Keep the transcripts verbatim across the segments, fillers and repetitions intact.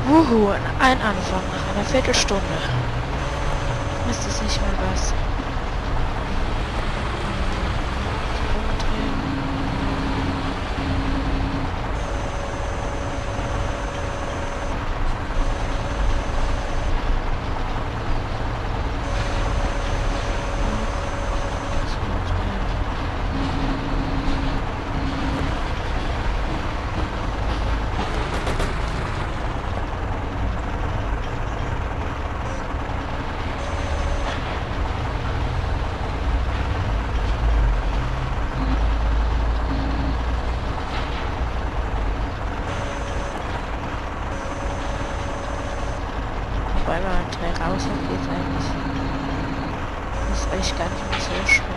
Wuhu, ein Anfang nach einer Viertelstunde. Ist es nicht mal was? Umdrehen. Weil man einen Teil raus hat, geht eigentlich. Das ist eigentlich gar nicht mehr so schwer.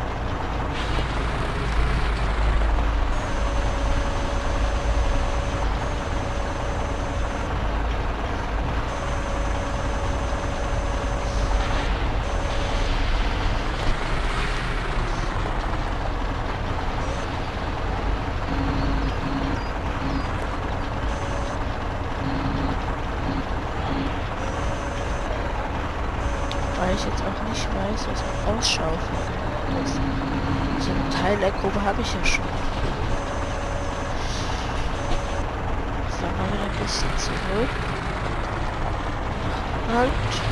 Weil ich jetzt auch nicht weiß, was man ausschaufeln kann. So einen Teil der Grube habe ich ja schon. Dann mal wieder ein bisschen zurück. Halt.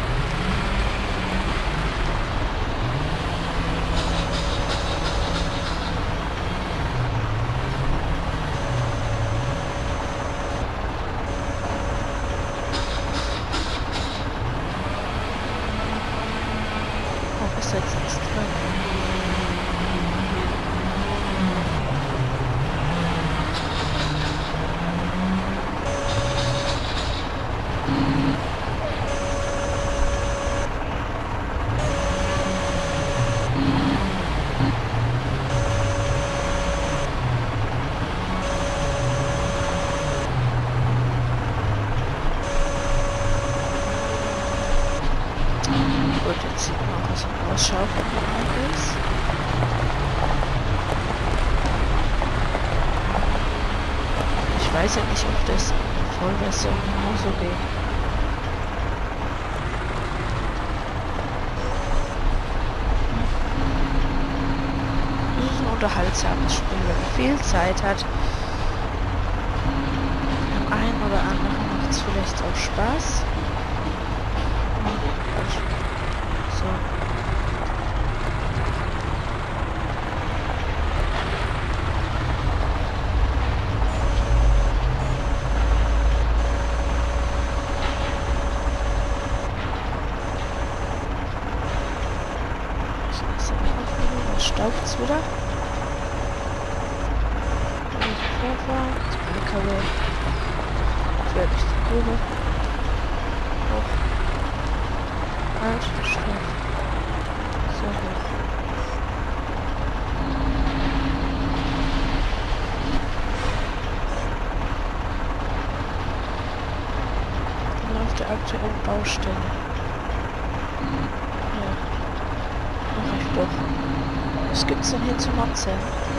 Ist jetzt nichts drin. Gut, jetzt sieht man auch, was ein Ausschaufeln ist. Ich weiß ja nicht, ob das in der Vollversion genauso geht. Das ist ein unterhaltsames Spiel, wenn man viel Zeit hat. Dem einen oder anderen macht es vielleicht auch Spaß. So. Jetzt staubt es wieder. Vorfahren, das L K W. Quer durch die Grube. Hoch. Halt, stopp. So hoch. Dann auf der aktuellen Baustelle. Ja. Mach ich doch. Was gibt's denn hier zu Erzählen?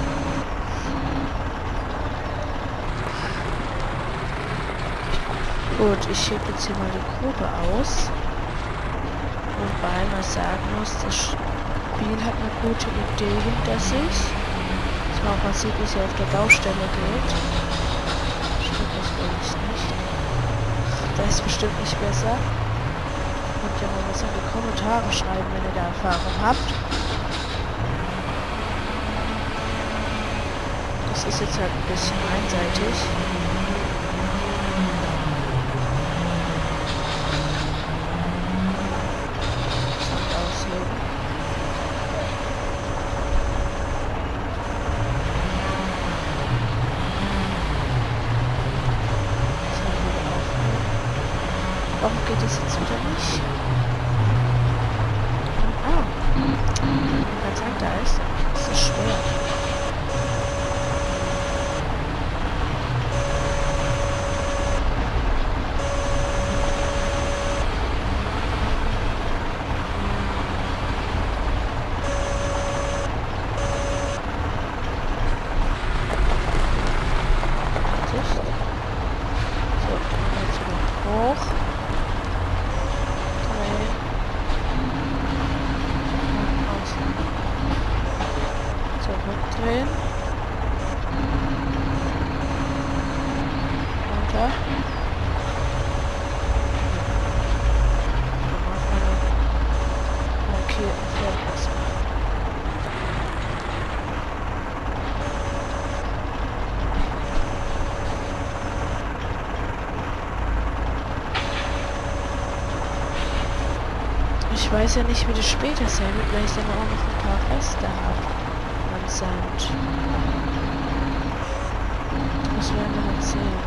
Gut, ich hebe jetzt hier mal die Grube aus. Wobei man sagen muss, das Spiel hat eine gute Idee hinter sich. Dass man auch mal sieht, wie sie auf der Baustelle geht. Stimmt, das will ich nicht. Das ist bestimmt nicht besser. Könnt ihr mal was in die Kommentare schreiben, wenn ihr da Erfahrung habt. Das ist jetzt halt ein bisschen einseitig. Warum geht das jetzt wieder nicht? Ah. Ich kann sagen, da ist er. Das ist schwer. So, dann jetzt wieder hoch. Ich weiß ja nicht, wie das später sein wird, weil ich dann auch noch ein paar Reste habe an Sand. Das werden wir dann sehen.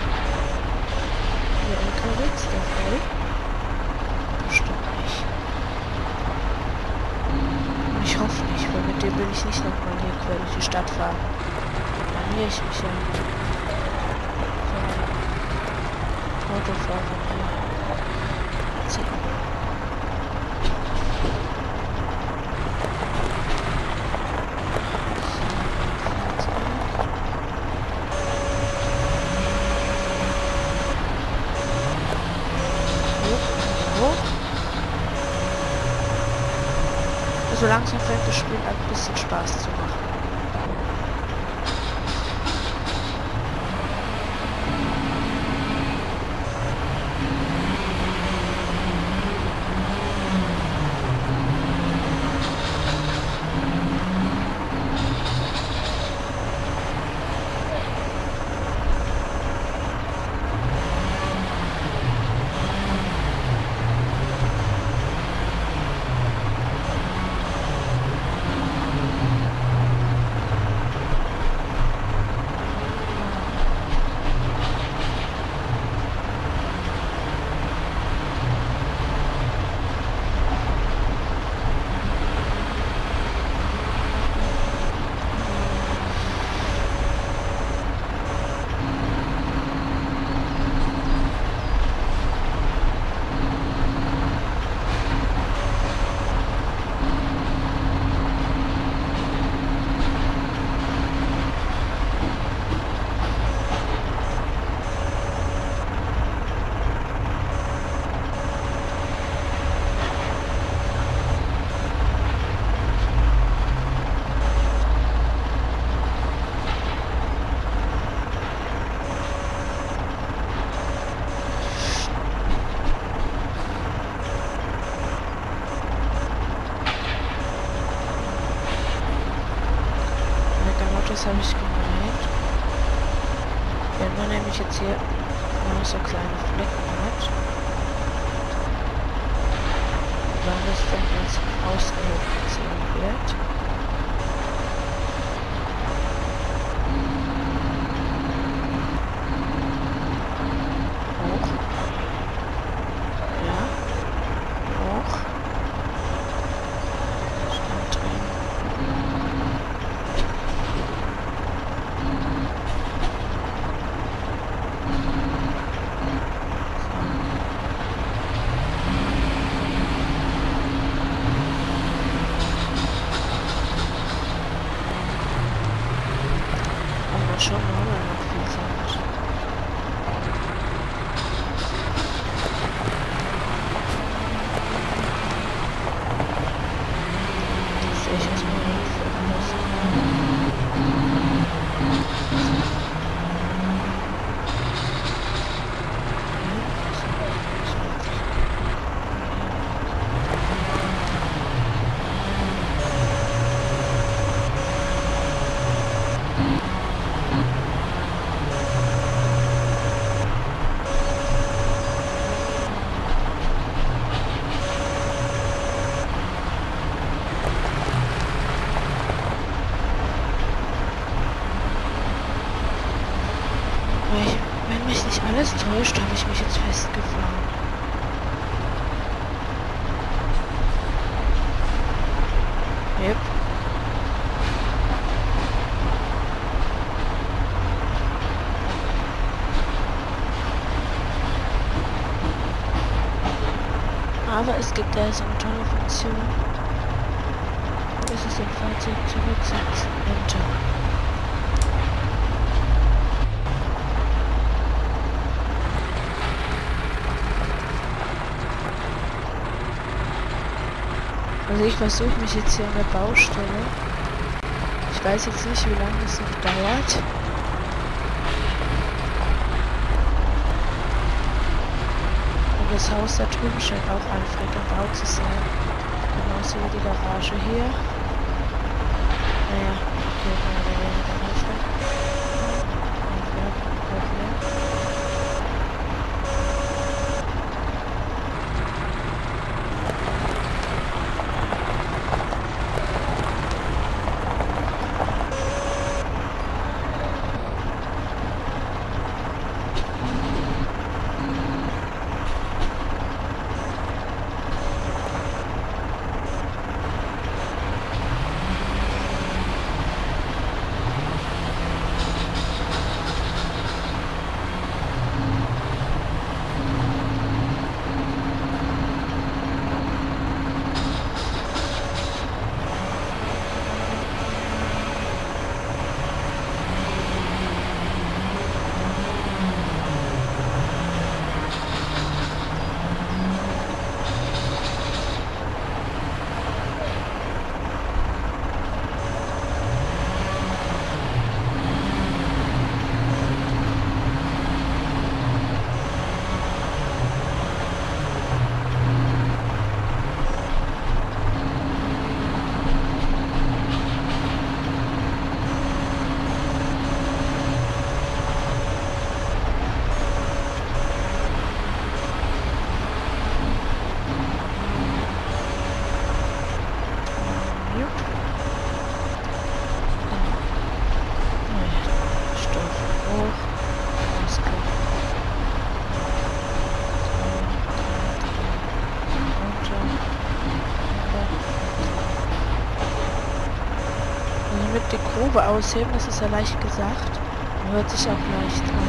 Der L K W ist der voll? Bestimmt nicht. Ich hoffe nicht, weil mit dem will ich nicht nochmal hier quer durch die Stadt fahren. Blamier ich mich ja. So. Autofahrer hier. Zieh. So langsam fängt das Spiel an, ein bisschen Spaß zu machen. Das habe ich gemeint. Wenn man nämlich jetzt hier nur so kleine Flecken hat, wann das dann jetzt ausgehoben sehen wird. Hoch. Ja. Hoch. Stand drin. Schon haben wir noch viel Zeit. Das sehe ich erstmal nicht für alles. Wenn mich nicht alles täuscht, habe ich mich jetzt festgefahren. Yep. Aber es gibt da so eine tolle Funktion. Das ist ein Fahrzeug zurücksetzen. Enter. Also ich versuche mich jetzt hier an der Baustelle. Ich weiß jetzt nicht, wie lange das noch dauert. Und das Haus da drüben scheint auch eifrig am Bau zu sein. Genauso wie die Garage hier. Naja, okay, mehr oder weniger eifrig. die Grube ausheben, das ist ja leicht gesagt. Hört sich auch leicht an.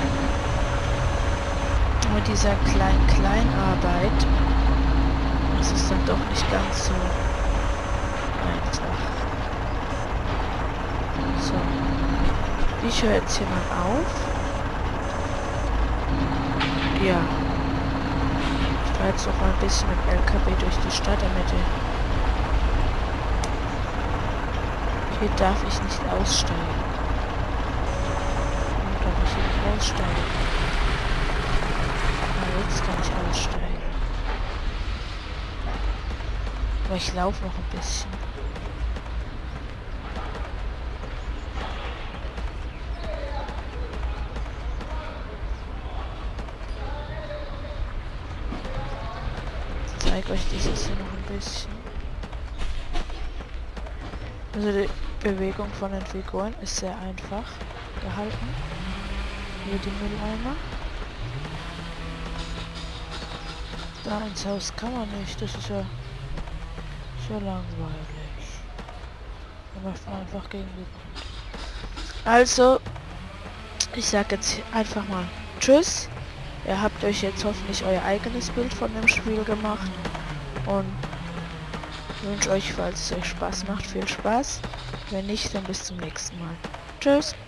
Mit dieser kleinen Kleinarbeit, das ist dann doch nicht ganz so einfach. So. Ich höre jetzt hier mal auf. Ja. Ich fahre jetzt noch mal ein bisschen mit dem L K W durch die Stadt, damit ihr... Hier darf ich nicht aussteigen. Warum darf ich hier nicht aussteigen? Ah, jetzt kann ich aussteigen. Aber ich laufe noch ein bisschen. Ich zeige euch dieses hier noch ein bisschen. Also die Bewegung von den Figuren ist sehr einfach gehalten. Hier die Mülleimer. Da ins Haus kann man nicht, das ist ja so langweilig. Da läuft man einfach gegen die Wand. Also, ich sag jetzt einfach mal Tschüss. Ihr habt euch jetzt hoffentlich euer eigenes Bild von dem Spiel gemacht. Und wünsche euch, falls es euch Spaß macht, viel Spaß. Wenn nicht, dann bis zum nächsten Mal. Tschüss.